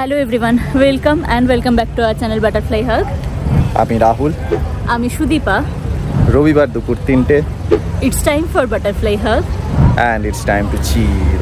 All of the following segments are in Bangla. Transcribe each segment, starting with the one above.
Hello everyone, welcome and welcome back to our channel Butterfly Hug. আমি রাহুল, আমি সুদীপা। রবিবার দুপুর 3টে। It's time for Butterfly Hug and it's time to chill.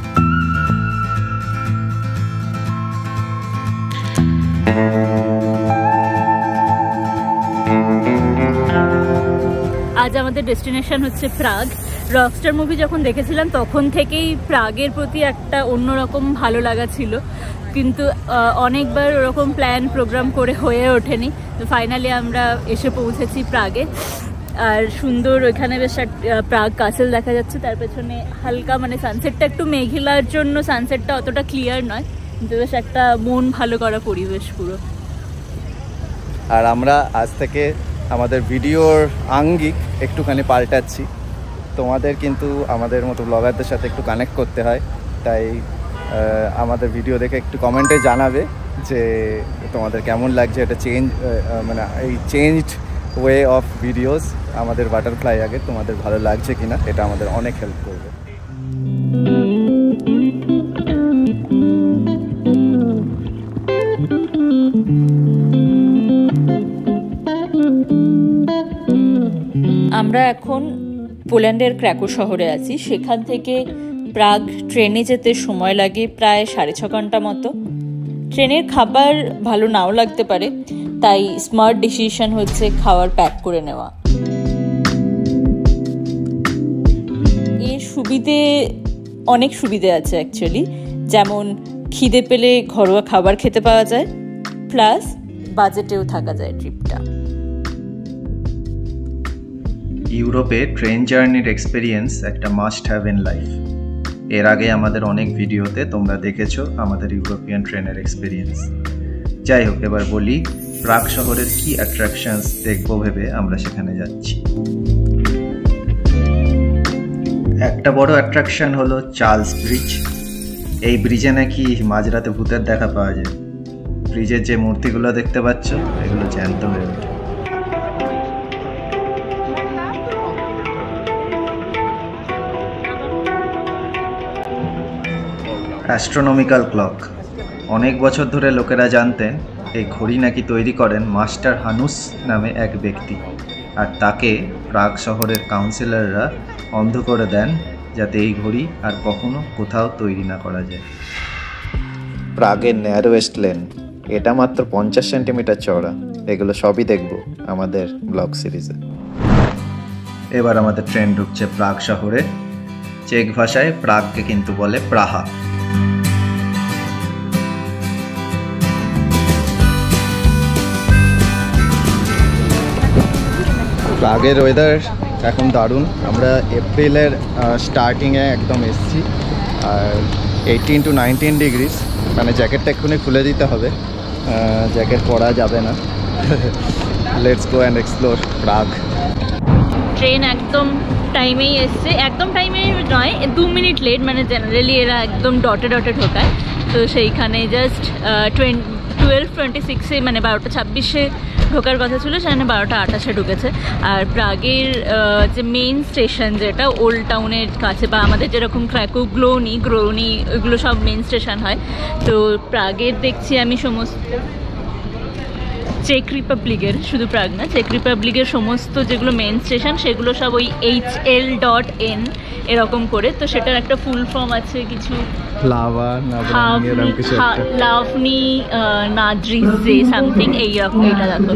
আজ আমাদের ডেস্টিনেশন হচ্ছে প্রাগ। রকস্টার মুভি যখন দেখেছিলাম তখন থেকেই প্রাগের প্রতি একটা অন্যরকম ভালো লাগা ছিল, কিন্তু অনেকবার ওরকম প্ল্যান প্রোগ্রাম করে হয়ে ওঠেনি। তো ফাইনালি আমরা এসে পৌঁছেছি প্রাগে। আর সুন্দর ওইখানে বেশ প্রাগ কাসেল দেখা যাচ্ছে, তার পেছনে হালকা মানে সানসেটটা একটু মেঘলার জন্য সানসেটটা অতটা ক্লিয়ার নয়, কিন্তু বেশ একটা মন ভালো করা পরিবেশ পুরো। আর আমরা আজ থেকে আমাদের ভিডিওর আঙ্গিক একটুখানি পাল্টাচ্ছি। তোমাদের কিন্তু আমাদের মতো ব্লগারদের সাথে একটু কানেক্ট করতে হয়, তাই আমাদের ভিডিও দেখে একটু কমেন্টে জানাবে যে তোমাদের কেমন লাগছে এটা মানে এই চেঞ্জড ওয়ে অফ ভিডিওস আমাদের বাটারফ্লাই আগে তোমাদের ভালো লাগছে কিনা, এটা আমাদের অনেক হেল্প করবে। আমরা এখন পোল্যান্ডের ক্র্যাকো শহরে আছি। সেখান থেকে প্রাগ ট্রেনে যেতে সময় লাগে প্রায় 6.5 ঘন্টা মতো। ট্রেনের খাবার ভালো নাও লাগতে পারে, তাই স্মার্ট ডিসিশন হচ্ছে খাবার প্যাক করে নেওয়া। এর অনেক সুবিধে আছে অ্যাকচুয়ালি, যেমন খিদে পেলে ঘরোয়া খাবার খেতে পাওয়া যায়, প্লাস বাজেটেও থাকা যায় ট্রিপটা। ইউরোপে ট্রেন জার্নির এক্সপিরিয়েন্স একটা মাস্ট হ্যাভ ইন লাইফ। এর আগে আমাদের অনেক ভিডিওতে তোমরা দেখেছো আমাদের ইউরোপিয়ান ট্রেনের এক্সপিরিয়েন্স। যাই হোক, এবার বলি প্রাগ শহরের কি অ্যাট্রাকশনস দেখবো ভেবে আমরা সেখানে যাচ্ছি। একটা বড় অ্যাট্রাকশন হলো চার্লস ব্রিজ। এই ব্রিজে নাকি মাঝরাতে ভূতের দেখা পাওয়া যায়। ব্রিজের যে মূর্তিগুলো দেখতে পাচ্ছ এগুলো জ্যান্ত হয়ে ওঠে। Astronomical clock. অনেক বছর ধরে লোকেরা জানতেন এই ঘড়ি নাকি তৈরি করেন মাস্টার হানুস নামে এক ব্যক্তি, আর তাকে প্রাগ শহরের কাউন্সিলররা অন্ধ করে দেন যাতে এই ঘড়ি আর কখনো কোথাও তৈরি না করা যায়। প্রাগের ন্যারোয়েস্ট লেন, এটা মাত্র 50 সেন্টিমিটার চওড়া। এগুলো সবই দেখব আমাদের ব্লগ সিরিজে। এবার আমাদের ট্রেন ঢুকছে প্রাগ শহরে। চেক ভাষায় প্রাগকে কিন্তু বলে প্রাহা। প্রাগের ওয়েদার এখন দারুণ। আমরা এপ্রিলের স্টার্টিংয়ে একদম এসছি, আর 18 to 19 ডিগ্রিজ, মানে জ্যাকেটটা এক্ষুনি খুলে দিতে হবে, জ্যাকেট পরা যাবে না। Let's go and explore Prague. Train একদম টাইমেই এসছে, একদম টাইমে নয়, 2 মিনিট লেট। মানে জেনারেলি এরা একদম ডটে ঢোকায়, তো সেইখানে জাস্ট 12:26 মানে 12:26 ঢোকার কথা ছিল, সেখানে 12:28 ঢুকেছে। আর প্রাগের যে মেইন স্টেশন, যেটা ওল্ড টাউনের কাছে, বা আমাদের যেরকম ক্র্যাকো, গ্লোনি ওইগুলো সব মেইন স্টেশন হয়। তো প্রাগের দেখছি আমি সমস্ত চেক রিপাবলিকের, শুধু প্রাগ না, চেক রিপাবলিকের সমস্ত যেগুলো মেন স্টেশন সেগুলো সব ওই HL.N এরকম করে। তো সেটার একটা ফুল ফর্ম আছে কিছু, লাভনি নাদ্রিজে সামথিং, এইরকম। এটা দেখো,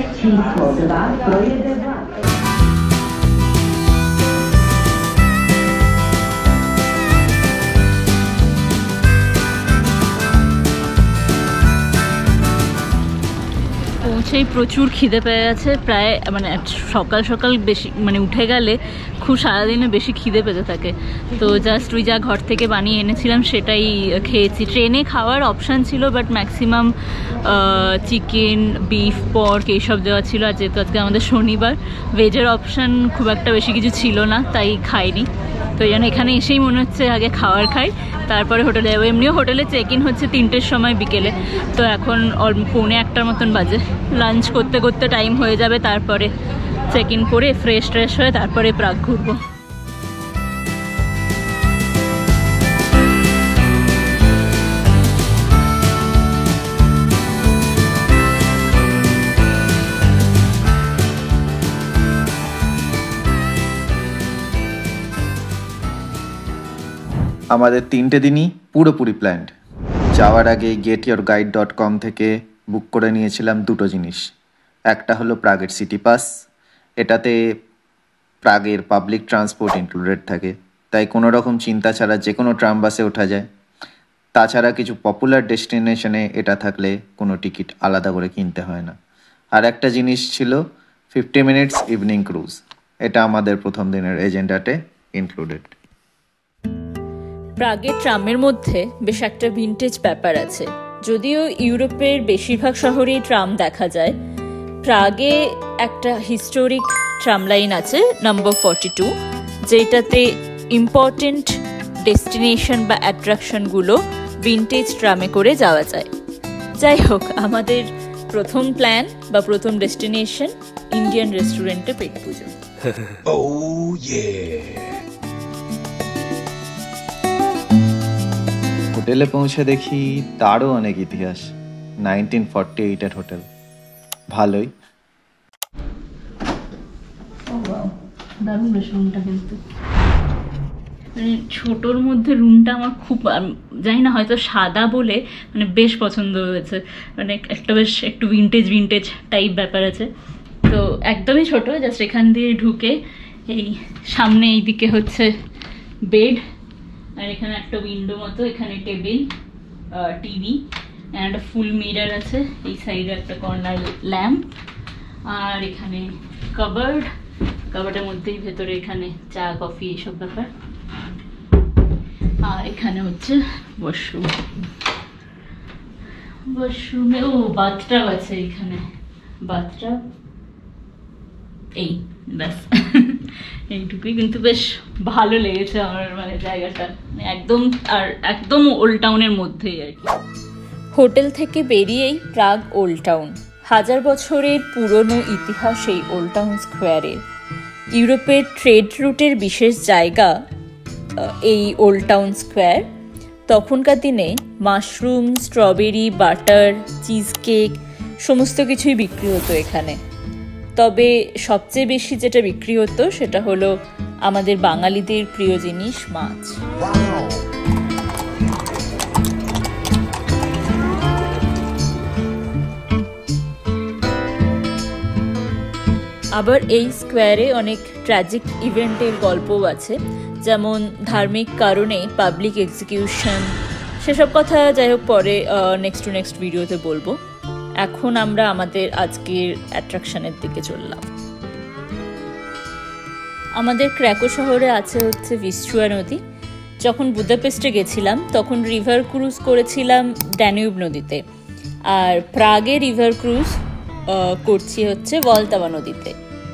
পৌঁছেই প্রচুর খিদে পেয়ে গেছে। প্রায় মানে সকাল বেশি মানে উঠে গেলে খুব সারাদিনে বেশি খিদে পেতে থাকে। তো জাস্ট ওই যা ঘর থেকে বানিয়ে এনেছিলাম সেটাই খেয়েছি। ট্রেনে খাওয়ার অপশান ছিল, but maximum chicken, beef, pork এইসব দেওয়া ছিল। আর যেহেতু আজকে আমাদের শনিবার, ভেজের অপশান খুব একটা বেশি কিছু ছিল না, তাই খাইনি। তো এই জন্য এখানে এসেই মনে হচ্ছে আগে খাবার খাই, তারপরে হোটেলে যাবো। এমনিও হোটেলে চেক ইন হচ্ছে 3টের সময় বিকেলে, তো এখন 1:45 মতন বাজে। লাঞ্চ করতে টাইম হয়ে যাবে, তারপরে চেক ইন করে ফ্রেশ হয়ে তারপরে প্রাগ ঘুরবো। আমাদের 3টে দিনই পুরোপুরি প্ল্যান্ড। যাওয়ার আগে getyourguide.com থেকে বুক করে নিয়েছিলাম 2টো জিনিস। একটা হলো প্রাগের সিটি পাস, এটাতে প্রাগের পাবলিক ট্রান্সপোর্ট ইনক্লুডেড থাকে, তাই কোনো রকম চিন্তা ছাড়া যে কোনো ট্রাম বাসে ওঠা যায়। তাছাড়া কিছু পপুলার ডেস্টিনেশনে এটা থাকলে কোনো টিকিট আলাদা করে কিনতে হয় না। আর একটা জিনিস ছিল 50 মিনিটস ইভিনিং ক্রুজ, এটা আমাদের প্রথম দিনের এজেন্ডাতে ইনক্লুডেড। প্রাগের ট্রামের মধ্যে বেশ একটা ভিন্টেজ ব্যাপার আছে। যদিও ইউরোপের বেশিরভাগ শহরেই ট্রাম দেখা যায়, প্রাগে একটা হিস্টোরিক ট্রাম লাইন আছে নাম্বার 42, যেটাতে ইম্পর্টেন্ট ডেস্টিনেশন বা অ্যাট্রাকশনগুলো ভিন্টেজ ট্রামে করে যাওয়া যায়। যাই হোক, আমাদের প্রথম প্ল্যান বা প্রথম ডেস্টিনেশন ইন্ডিয়ান রেস্টুরেন্টে পেট পুজো। হোটেলে পৌঁছে দেখি তারও অনেক ইতিহাস। 1948 হোটেল, ভালোই। দারুণ বেশ রুমটা, কিন্তু মানে ছোটোর মধ্যে রুমটা আমার খুব, জানি না হয়তো সাদা বলে মানে বেশ পছন্দ হয়েছে। মানে একটা বেশ একটু ভিন্টেজ টাইপ ব্যাপার আছে। তো একদমই ছোট, জাস্ট এখান দিয়ে ঢুকে এই সামনে এইদিকে হচ্ছে বেড, আর এখানে একটা উইন্ডো মতো, এখানে টেবিল, টিভি, একটা ফুল মিরার আছে, এই সাইডে একটা কর্নার ল্যাম্প, আর এখানে কাবার্ডের মধ্যেই ভেতরে এখানে চা কফি এইসব ব্যাপার। আর এখানে হচ্ছে ওয়াশরুমে বাথটাব আছে, এখানে বাথটাব, এই ব্যাস এইটুকুই। কিন্তু বেশ ভালো লেগেছে আমার, মানে জায়গাটা একদম ওল্ড টাউনের মধ্যেই আর কি। হোটেল থেকে বেরিয়েই প্রাগ ওল্ড টাউন, 1000 বছরের পুরনো ইতিহাস এই ওল্ড টাউন স্কোয়ারের। ইউরোপের ট্রেড রুটের বিশেষ জায়গা এই ওল্ড টাউন স্কোয়ার। তখনকার দিনে mushroom, strawberry, butter, cheese cake সমস্ত কিছুই বিক্রি হতো এখানে। তবে সবচেয়ে বেশি যেটা বিক্রি হতো সেটা হলো আমাদের বাঙালিদের প্রিয় জিনিস মাছ। আবার এই স্কোয়ারে অনেক ট্র্যাজিক ইভেন্টের গল্পও আছে, যেমন ধার্মিক কারণে পাবলিক এক্সিকিউশন, সেসব কথা যাই হোক পরে নেক্সট ভিডিওতে বলবো। এখন আমরা আমাদের আজকের অ্যাট্রাকশনের দিকে চললাম। আমাদের ক্র্যাকো শহরে আছে হচ্ছে ভিস্টুয়া নদী। যখন বুদাপেস্টে গেছিলাম তখন রিভার ক্রুজ করেছিলাম ড্যানিউব নদীতে, আর প্রাগে রিভার ক্রুজ করছি হচ্ছে ভলতাভা নদীতে।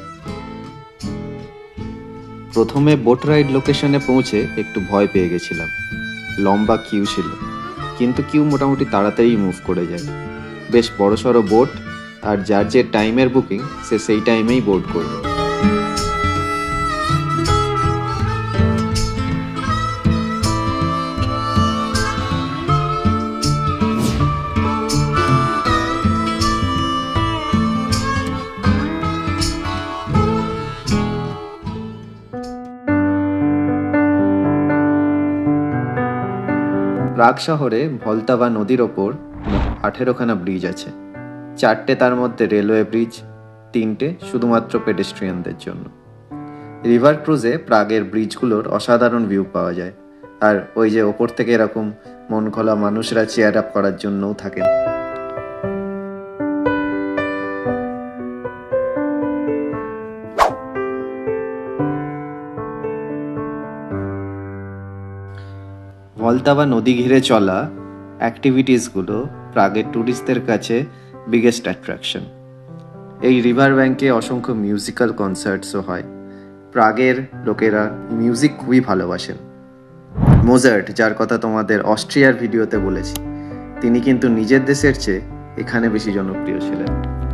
প্রথমে বোট রাইড লোকেশনে পৌঁছে একটু ভয় পেয়ে গেছিলাম, লম্বা কিউ ছিল, কিন্তু কিউ মোটামুটি তাড়াতাড়ি মুভ করে যায়। বেশ বড়সড় বোট, আর যার যে টাইমের বুকিং সে সেই টাইমেই বোর্ড করবে। প্রাগ শহরে ভলতাভা নদীর ওপর 18খানা ব্রিজ আছে। 4টে তার মধ্যে রেলওয়ে ব্রিজ, 3টে শুধুমাত্র পেডেস্ট্রিয়ানদের জন্য। রিভার ক্রুজে প্রাগের ব্রিজগুলোর অসাধারণ ভিউ পাওয়া যায়, আর ওই যে ওপর থেকে এরকম মন খোলা মানুষরা চেয়ার আপ করার জন্যও থাকেন। ভলতাভা নদী ঘিরে চলা অ্যাক্টিভিটিসগুলো প্রাগের ট্যুরিস্টদের কাছে বিগেস্ট অ্যাট্রাকশন। এই রিভার ব্যাঙ্কে অসংখ্য মিউজিক্যাল কনসার্টসও হয়। প্রাগের লোকেরা মিউজিক খুবই ভালোবাসেন। মোজার্ট, যার কথা তোমাদের অস্ট্রিয়ার ভিডিওতে বলেছি, তিনি কিন্তু নিজের দেশের চেয়ে এখানে বেশি জনপ্রিয় ছিলেন।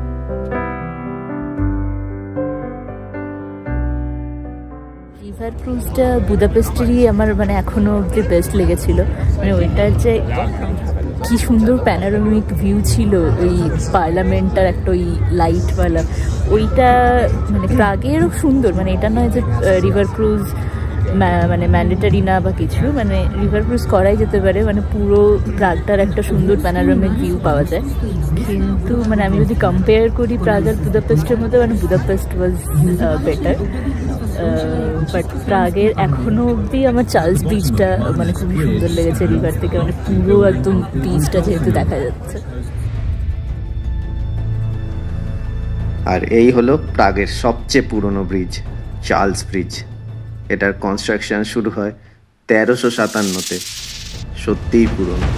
রিভার ক্রুজটা বুদাপেস্টেরই আমার মানে এখনো অব্দি বেস্ট লেগেছিল। মানে ওইটার যে কি সুন্দর প্যানোরামিক ভিউ ছিল, ওই পার্লামেন্টটার একটা ওই লাইটওয়ালা, ওইটা মানে প্রাগেরও সুন্দর। মানে এটা নয় যে রিভার ক্রুজ মানে ম্যান্ডেটারি না বা কিছু, মানে রিভার ক্রুজ করাই যেতে পারে, মানে পুরো প্রাগটার একটা সুন্দর প্যানোরামিক ভিউ পাওয়া যায়। কিন্তু মানে আমি যদি কম্পেয়ার করি প্রাগ আর বুদাপেস্টের মধ্যে, মানে বুদাপেস্ট ওয়াজ বেটার। বাট প্রাগের এখনো অবধি আমার চার্লস ব্রিজটা মানে খুবই সুন্দর লেগেছে রিভার থেকে, মানে পুরো একদম ব্রিজটা যেহেতু দেখা যাচ্ছে। আর এই হলো প্রাগের সবচেয়ে পুরনো ব্রিজ, চার্লস ব্রিজ। এটার কনস্ট্রাকশন শুরু হয় 1357-তে। সত্যিই পুরনো।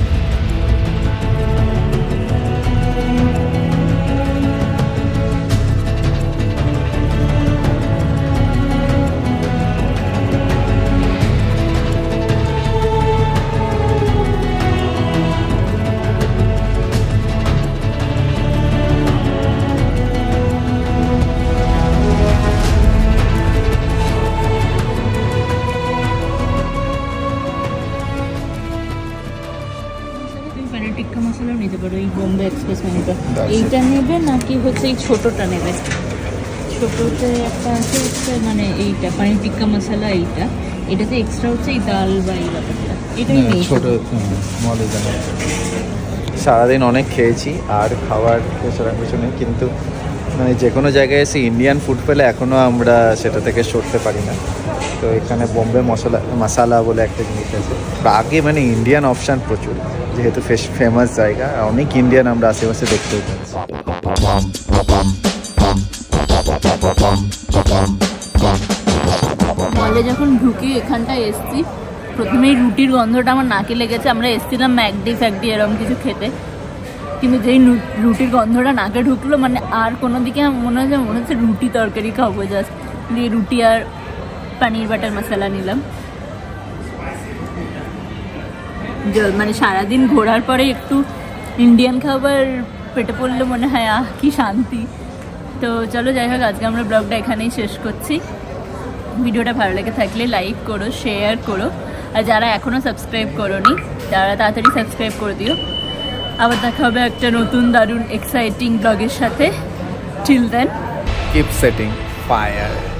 টিক্কা মশলাও নিতে পারো, এই বোম্বে এক্সপ্রেস মেনুটা। এইটা নেবে নাকি হচ্ছে এই ছোটোটা নেবে? ছোটোতে একটা আছে হচ্ছে মানে এইটা পানির টিক্কা মশলা, এইটা এটাতে এক্সট্রা হচ্ছে এই ডাল বা এই ব্যাপারটা, এটাই নেই ছোটো। সারাদিন অনেক খেয়েছি আর খাওয়ার সেরকম কিছু নেই, কিন্তু মানে যে কোনো জায়গায় এসে ইন্ডিয়ান ফুড পেলে এখনও আমরা সেটা থেকে সরতে পারি না। তো এখানে বোম্বে মশালা বলে একটা জিনিস আছে। আগে মানে ইন্ডিয়ান অপশান প্রচুর, যেহেতু ফেমাস জায়গা, অনেক ইন্ডিয়ান আমরা আশেপাশে দেখতেও পাচ্ছি। মলে যখন ঢুকি এখানটায় এসছি, প্রথমেই রুটির গন্ধটা আমার নাকে লেগেছে। আমরা এসছিলাম ম্যাকডি ফ্যাকডি এরকম কিছু খেতে, কিন্তু যেই রুটির গন্ধটা নাকে ঢুকলো, মানে আর কোনো দিকে মনে হচ্ছে রুটি তরকারি খাবো। জাস্ট দিয়ে রুটি আর পনির বাটার মশলা নিলাম। মানে সারাদিন ঘোরার পরে একটু ইন্ডিয়ান খাবার পেটে পড়লে মনে হয় কি শান্তি। তো চলো যাই হোক, আজকে আমরা ব্লগটা এখানেই শেষ করছি। ভিডিওটা ভালো লেগে থাকলে লাইক করো, শেয়ার করো, আর যারা এখনও সাবস্ক্রাইব করোনি তারা তাড়াতাড়ি সাবস্ক্রাইব করে দিও। আবার দেখা হবে একটা নতুন দারুণ এক্সাইটিং ব্লগের সাথে। Till then, keep setting fire.